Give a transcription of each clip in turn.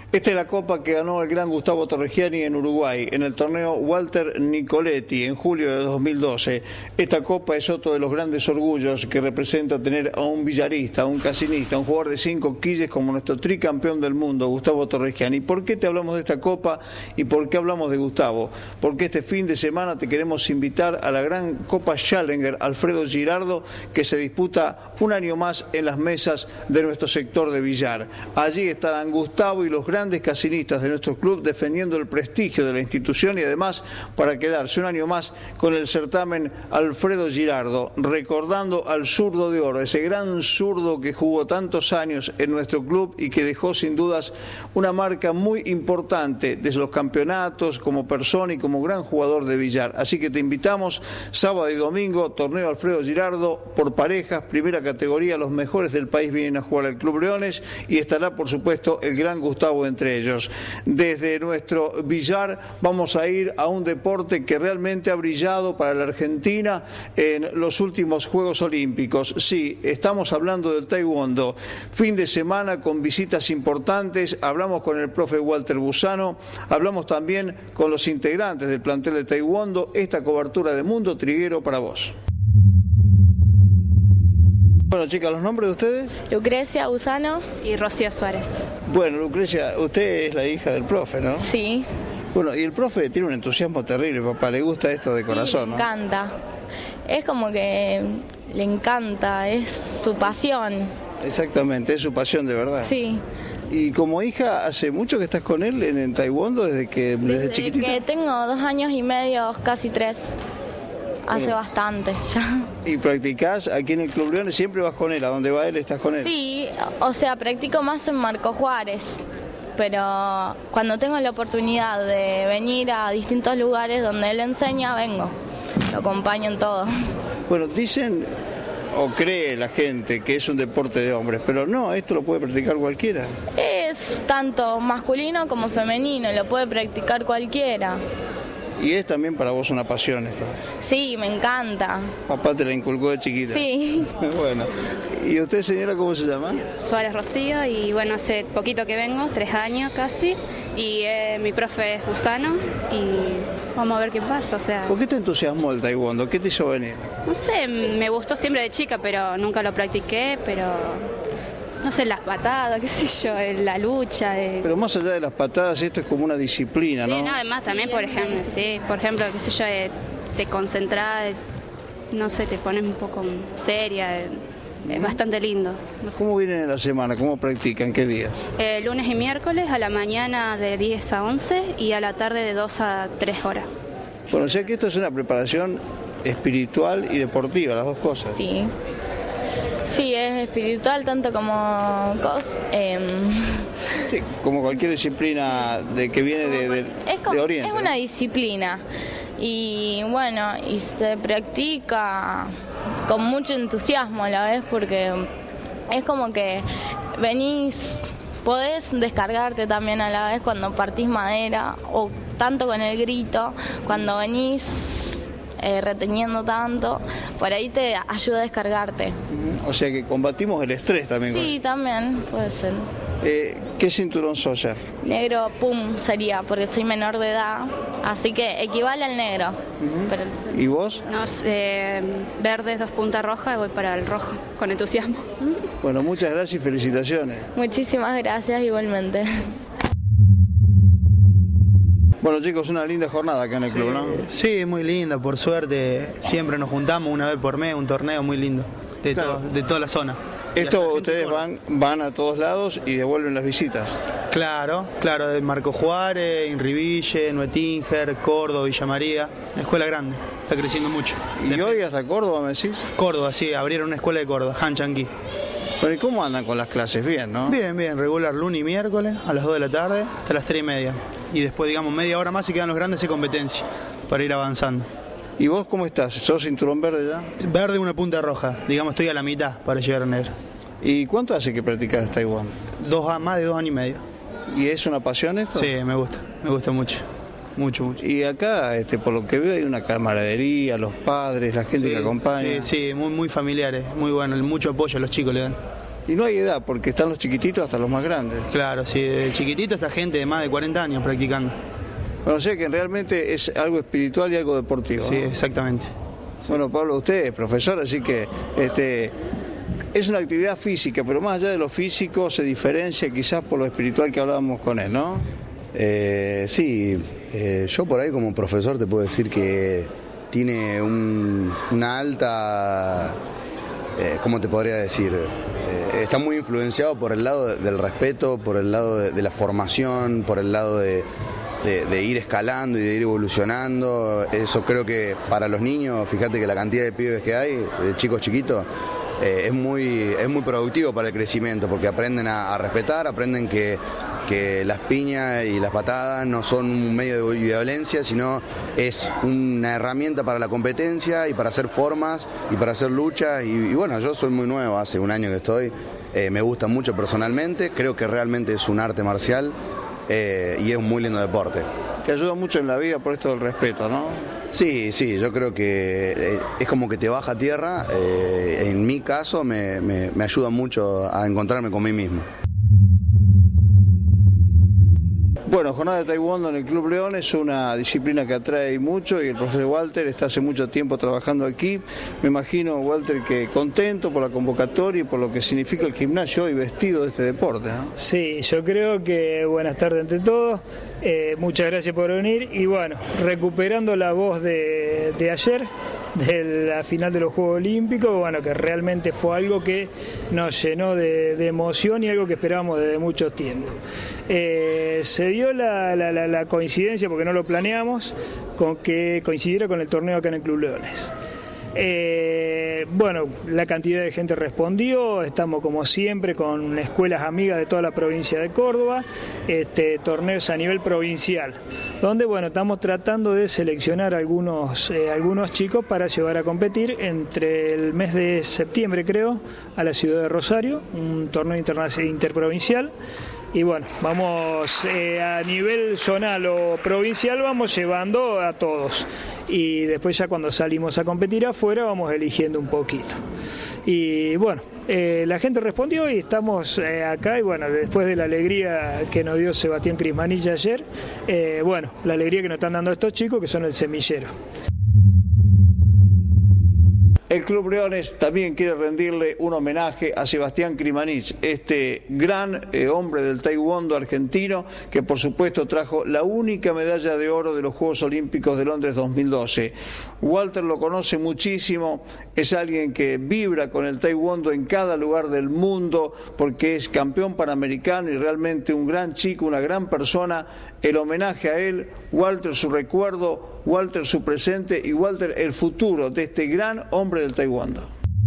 Esta es la copa que ganó el gran Gustavo Torregiani en Uruguay, en el torneo Walter Nicoletti, en julio de 2012. Esta copa es otro de los grandes orgullos que representa tener a un billarista, a un casinista, a un jugador de 5 quilles como nuestro tricampeón del mundo, Gustavo Torregiani. ¿Por qué te hablamos de esta copa y por qué hablamos de Gustavo? Porque este fin de semana te queremos invitar a la gran Copa Challenger Alfredo Girardo, que se disputa un año más en las mesas de nuestro sector de billar. Allí estarán Gustavo y los grandes casinistas de nuestro club defendiendo el prestigio de la institución y además para quedarse un año más con el certamen Alfredo Girardo, recordando al zurdo de oro, ese gran zurdo que jugó tantos años en nuestro club y que dejó sin dudas una marca muy importante desde los campeonatos como persona y como gran jugador de billar. Así que te invitamos sábado y domingo, torneo Alfredo Girardo por parejas, primera categoría, los mejores del país vienen a jugar al Club Leones y estará por supuesto el gran Gustavo entre ellos. Desde nuestro billar vamos a ir a un deporte que realmente ha brillado para la Argentina en los últimos Juegos Olímpicos. Sí, estamos hablando del taekwondo. Fin de semana con visitas importantes, hablamos con el profe Walter Busano, hablamos también con los integrantes del plantel de taekwondo. Esta cobertura de Mundo Triguero para vos. Bueno, chicas, ¿los nombres de ustedes? Lucrecia Busano y Rocío Suárez. Bueno, Lucrecia, usted es la hija del profe, ¿no? Sí. Bueno, y el profe tiene un entusiasmo terrible, papá, le gusta esto de corazón, sí, ¿no? Le encanta. Es como que le encanta, es su pasión. Exactamente, es su pasión de verdad. Sí. Y como hija, ¿hace mucho que estás con él en el taekwondo desde chiquitita? Desde que tengo 2 años y medio, casi 3. Hace bastante ya. ¿Y practicás aquí en el Club Leones? ¿Siempre vas con él? ¿A dónde va él estás con él? Sí, o sea, practico más en Marco Juárez, pero cuando tengo la oportunidad de venir a distintos lugares donde él enseña, vengo, lo acompaño en todo. Bueno, dicen o cree la gente que es un deporte de hombres, pero no, esto lo puede practicar cualquiera. Es tanto masculino como femenino, lo puede practicar cualquiera. Y es también para vos una pasión esto. Sí, me encanta. Papá te la inculcó de chiquita. Sí. Bueno, ¿y usted, señora, cómo se llama? Suárez Rocío, y bueno, hace poquito que vengo, 3 años casi, y mi profe es Busano, y vamos a ver qué pasa, o sea... ¿Por qué te entusiasmó el taekwondo? ¿Qué te hizo venir? No sé, me gustó siempre de chica, pero nunca lo practiqué, pero... No sé, las patadas, qué sé yo, la lucha. Pero más allá de las patadas, esto es como una disciplina, ¿no? Sí, no, además también, por ejemplo, qué sé yo, te concentrás, no sé, te pones un poco seria, es bastante lindo. No sé. ¿Cómo vienen en la semana? ¿Cómo practican? ¿Qué días? Lunes y miércoles, a la mañana de 10 a 11 y a la tarde de 2 a 3 horas. Bueno, o sea que esto es una preparación espiritual y deportiva, las dos cosas. Sí. Sí, es espiritual tanto como Sí, como cualquier disciplina que viene de Oriente. Es una disciplina y bueno, y se practica con mucho entusiasmo a la vez porque es como que venís, podés descargarte también a la vez cuando partís madera o tanto con el grito, cuando venís reteniendo tanto, por ahí te ayuda a descargarte. O sea que combatimos el estrés también. Sí, también puede ser. ¿Qué cinturón sos ya? Negro, pum, sería, porque soy menor de edad, así que equivale al negro. Pero ¿Y vos? No, verdes, 2 puntas rojas, voy para el rojo, con entusiasmo. Bueno, muchas gracias y felicitaciones. Muchísimas gracias, igualmente. Bueno, chicos, una linda jornada acá en el club, ¿no? Sí, muy linda, por suerte. Siempre nos juntamos una vez por mes, un torneo muy lindo de toda la zona. Esto ustedes van a todos lados y devuelven las visitas. Claro, de Marco Juárez, Inriville, Nuetinger, Córdoba, Villa María. La escuela grande, está creciendo mucho. ¿Y hoy hasta Córdoba, me decís? Córdoba, sí, abrieron una escuela de Córdoba, Han Chanqui. Bueno, ¿y cómo andan con las clases? Bien, ¿no? Bien, regular, lunes y miércoles a las 2 de la tarde hasta las 3 y media. Y después, digamos, media hora más y quedan los grandes de competencia para ir avanzando. ¿Y vos cómo estás? ¿Sos cinturón verde ya? Verde, una punta roja. Digamos, estoy a la mitad para llegar a negro. ¿Y cuánto hace que practicás taekwondo? Más de 2 años y medio. ¿Y es una pasión esto? Sí, me gusta mucho. Mucho. Y acá, por lo que veo, hay una camaradería, los padres, la gente que acompaña. Sí, muy familiares, muy bueno, mucho apoyo a los chicos le dan. Y no hay edad, porque están los chiquititos hasta los más grandes. Claro, sí, de chiquitito está gente de más de 40 años practicando. Bueno, o sea que realmente es algo espiritual y algo deportivo, Sí, ¿no? exactamente. Sí. Bueno, Pablo, usted es profesor, así que es una actividad física, pero más allá de lo físico se diferencia quizás por lo espiritual que hablábamos con él, ¿no? Sí, yo por ahí como profesor te puedo decir que tiene una alta, ¿cómo te podría decir? Está muy influenciado por el lado del respeto, por el lado de la formación, por el lado de ir escalando y de ir evolucionando. Eso creo que para los niños, fíjate que la cantidad de pibes que hay, de chicos chiquitos, es muy productivo para el crecimiento, porque aprenden a respetar, aprenden que las piñas y las patadas no son un medio de violencia, sino es una herramienta para la competencia y para hacer formas y para hacer luchas. Y bueno, yo soy muy nuevo, hace un año que estoy, me gusta mucho personalmente, creo que realmente es un arte marcial y es un muy lindo deporte. Te ayuda mucho en la vida por esto del respeto, ¿no? Sí, yo creo que es como que te baja a tierra, en mi caso me ayuda mucho a encontrarme con mí mismo. Bueno, jornada de taekwondo en el Club León es una disciplina que atrae mucho y el profesor Walter está hace mucho tiempo trabajando aquí. Me imagino, Walter, que contento por la convocatoria y por lo que significa el gimnasio hoy vestido de este deporte, ¿no? Sí, yo creo que buenas tardes ante todos, muchas gracias por venir y bueno, recuperando la voz de ayer, de la final de los Juegos Olímpicos, bueno, que realmente fue algo que nos llenó de emoción y algo que esperábamos desde mucho tiempo. Se dio la coincidencia, porque no lo planeamos, con que coincidiera con el torneo acá en el Club Leones. Bueno, la cantidad de gente respondió, estamos como siempre con escuelas amigas de toda la provincia de Córdoba, torneos a nivel provincial, donde bueno, estamos tratando de seleccionar algunos chicos para llevar a competir entre el mes de septiembre, creo, a la ciudad de Rosario, un torneo interprovincial. Y bueno, vamos a nivel zonal o provincial, vamos llevando a todos. Y después ya cuando salimos a competir afuera vamos eligiendo un poquito. Y bueno, la gente respondió y estamos acá y bueno, después de la alegría que nos dio Sebastián Crismanich ayer, bueno, la alegría que nos están dando estos chicos que son el semillero. El Club Leones también quiere rendirle un homenaje a Sebastián Crismanich, este gran hombre del taekwondo argentino que por supuesto trajo la única medalla de oro de los Juegos Olímpicos de Londres 2012. Walter lo conoce muchísimo, es alguien que vibra con el taekwondo en cada lugar del mundo porque es campeón panamericano y realmente un gran chico, una gran persona. El homenaje a él, Walter su recuerdo, Walter su presente y Walter el futuro de este gran hombre del taekwondo.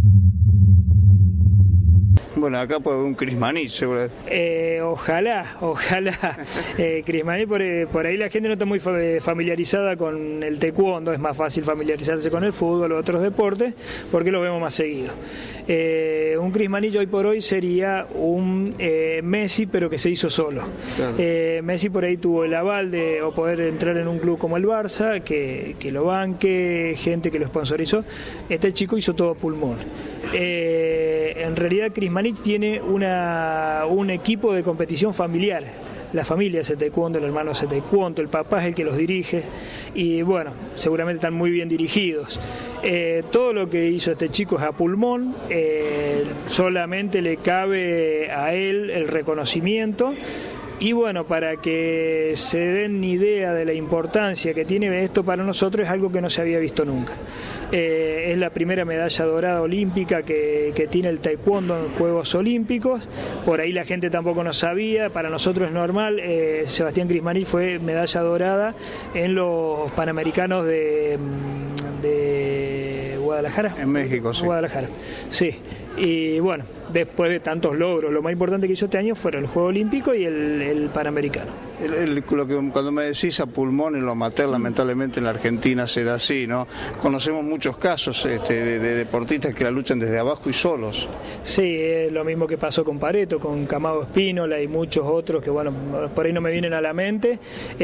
Bueno, acá puede haber un Crismanich, seguro. Ojalá. Crismanich, por ahí la gente no está muy familiarizada con el taekwondo, es más fácil familiarizarse con el fútbol o otros deportes, porque lo vemos más seguido. Un Crismanich hoy por hoy sería un Messi, pero que se hizo solo. Claro. Messi por ahí tuvo el aval de poder entrar en un club como el Barça, que lo banque, gente que lo sponsorizó. Este chico hizo todo pulmón. En realidad Crismanich tiene un equipo de competición familiar. La familia hace taekwondo, el hermano hace taekwondo, el papá es el que los dirige y bueno, seguramente están muy bien dirigidos. Todo lo que hizo este chico es a pulmón, solamente le cabe a él el reconocimiento. Y bueno, para que se den idea de la importancia que tiene esto para nosotros, es algo que no se había visto nunca. Es la primera medalla dorada olímpica que tiene el taekwondo en Juegos Olímpicos, por ahí la gente tampoco lo sabía, para nosotros es normal. Sebastián Crismanich fue medalla dorada en los Panamericanos de Guadalajara. En México, sí. Guadalajara, sí. Y bueno, después de tantos logros, lo más importante que hizo este año fueron el Juego Olímpico y el Panamericano. Lo que cuando me decís a pulmón en lo amateur, lamentablemente en la Argentina se da así, ¿no? Conocemos muchos casos de deportistas que la luchan desde abajo y solos. Sí, es lo mismo que pasó con Pareto, con Camado Espínola y muchos otros que, bueno, por ahí no me vienen a la mente.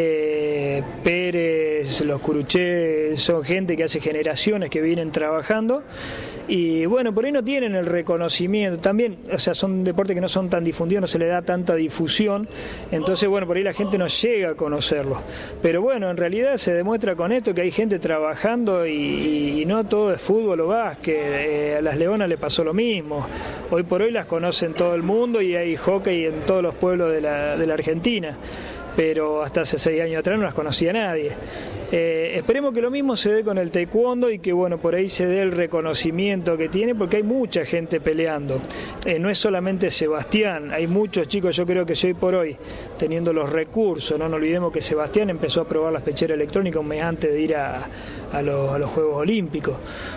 Pérez, los Curuché, son gente que hace generaciones que vienen trabajando y, bueno, por ahí no tienen el reconocimiento. También, o sea, son deportes que no son tan difundidos, no se le da tanta difusión, entonces, bueno, por ahí la gente no llega a conocerlos. Pero bueno, en realidad se demuestra con esto que hay gente trabajando y no todo es fútbol o básquet. A las Leonas le pasó lo mismo. Hoy por hoy las conocen todo el mundo y hay hockey en todos los pueblos de la Argentina. Pero hasta hace 6 años atrás no las conocía nadie. Esperemos que lo mismo se dé con el taekwondo y que bueno, por ahí se dé el reconocimiento que tiene, porque hay mucha gente peleando. No es solamente Sebastián, hay muchos chicos. Yo creo que si hoy por hoy, teniendo los recursos, no nos olvidemos que Sebastián empezó a probar las pecheras electrónicas un mes antes de ir a los Juegos Olímpicos.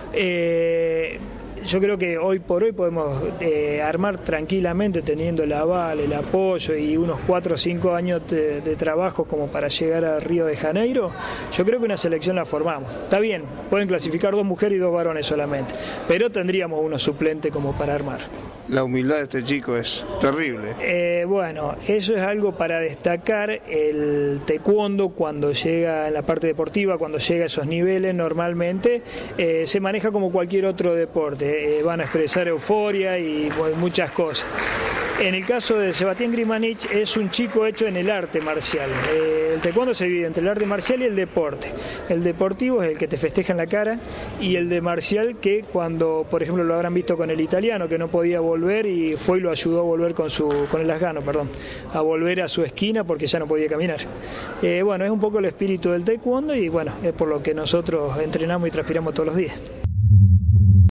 Yo creo que hoy por hoy podemos armar tranquilamente, teniendo el aval, el apoyo y unos 4 o 5 años de trabajo como para llegar a Río de Janeiro. Yo creo que una selección la formamos. Está bien, pueden clasificar 2 mujeres y 2 varones solamente, pero tendríamos uno suplente como para armar. La humildad de este chico es terrible. Bueno, eso es algo para destacar. El taekwondo, cuando llega en la parte deportiva, cuando llega a esos niveles, normalmente se maneja como cualquier otro deporte. Van a expresar euforia y muchas cosas. En el caso de Sebastián Grimanich, es un chico hecho en el arte marcial. El taekwondo se divide entre el arte marcial y el deporte. El deportivo es el que te festeja en la cara, y el de marcial, que cuando, por ejemplo, lo habrán visto con el italiano, que no podía volver y fue y lo ayudó a volver con el afgano, a volver a su esquina porque ya no podía caminar. Bueno, es un poco el espíritu del taekwondo y bueno, es por lo que nosotros entrenamos y transpiramos todos los días.